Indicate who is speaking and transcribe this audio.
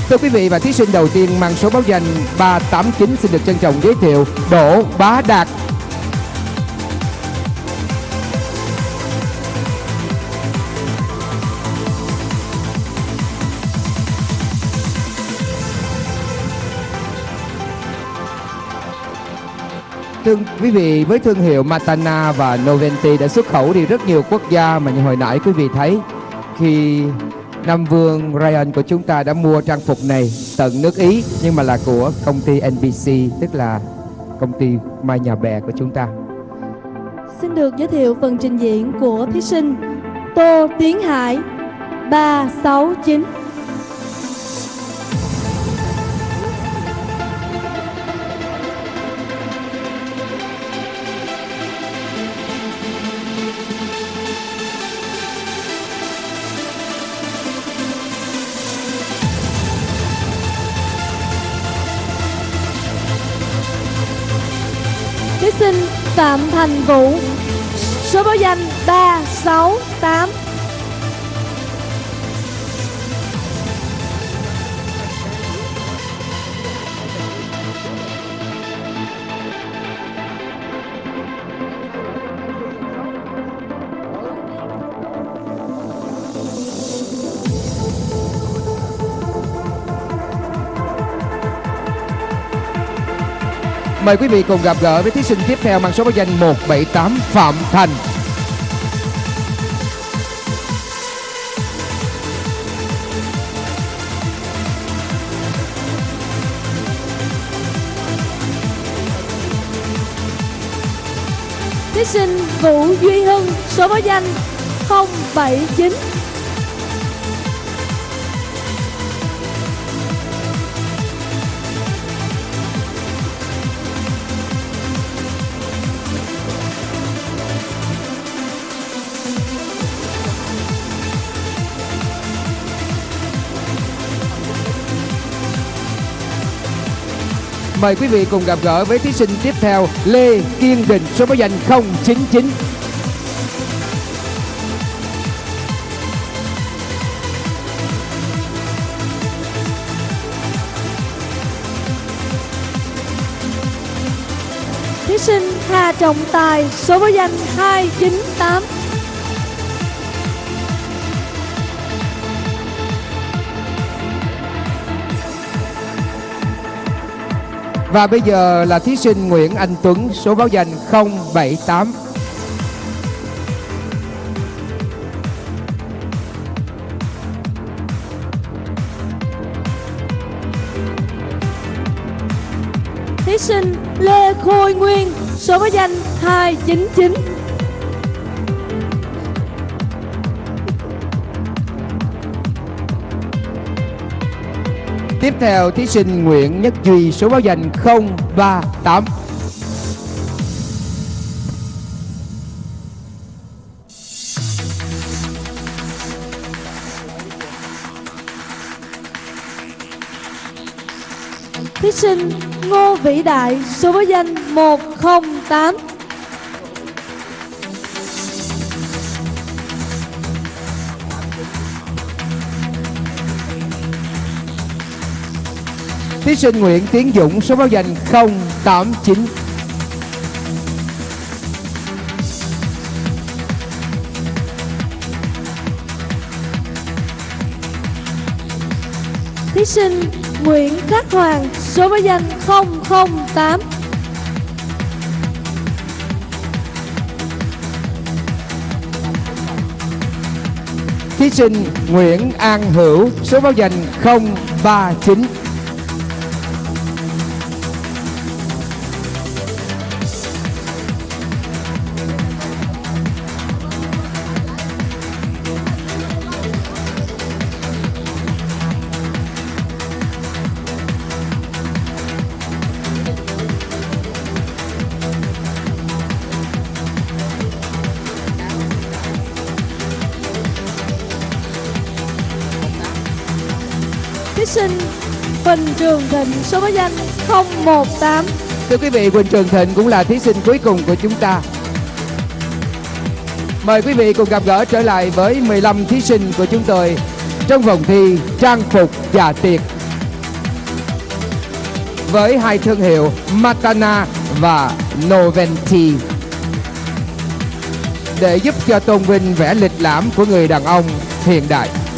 Speaker 1: Thưa quý vị, và thí sinh đầu tiên mang số báo danh 389 xin được trân trọng giới thiệu Đỗ Bá Đạt. Thưa quý vị, với thương hiệu Matana và Noventi đã xuất khẩu đi rất nhiều quốc gia, mà như hồi nãy quý vị thấy khi Nam Vương Ryan của chúng ta đã mua trang phục này tận nước Ý, nhưng mà là của công ty NBC, tức là công ty Mai Nhà Bè của chúng ta.
Speaker 2: Xin được giới thiệu phần trình diễn của thí sinh Tô Tiến Hải 369. Thí sinh Phạm Thành Vũ, số báo danh 368.
Speaker 1: Mời quý vị cùng gặp gỡ với thí sinh tiếp theo mang số báo danh 178 Phạm Thành.
Speaker 2: Thí sinh Vũ Duy Hưng, số báo danh 079.
Speaker 1: Mời quý vị cùng gặp gỡ với thí sinh tiếp theo Lê Kiên Định, số báo danh 099.
Speaker 2: Thí sinh Hà Trọng Tài, số báo danh 298.
Speaker 1: Và bây giờ là thí sinh Nguyễn Anh Tuấn, số báo danh 078.
Speaker 2: Thí sinh Lê Khôi Nguyên, số báo danh 299.
Speaker 1: Tiếp theo thí sinh Nguyễn Nhất Duy, số báo danh 038.
Speaker 2: Thí sinh Ngô Vĩ Đại, số báo danh 108.
Speaker 1: Thí sinh Nguyễn Tiến Dũng, số báo danh 089.
Speaker 2: Thí sinh Nguyễn Khắc Hoàng, số báo danh 008.
Speaker 1: Thí sinh Nguyễn An Hữu, số báo danh 039.
Speaker 2: Thí sinh Huỳnh Trường Thịnh, số báo danh 018.
Speaker 1: Thưa quý vị, Huỳnh Trường Thịnh cũng là thí sinh cuối cùng của chúng ta. Mời quý vị cùng gặp gỡ trở lại với 15 thí sinh của chúng tôi trong vòng thi trang phục dạ tiệc. với hai thương hiệu Matana và Noventi để giúp cho tôn vinh vẻ lịch lãm của người đàn ông hiện đại.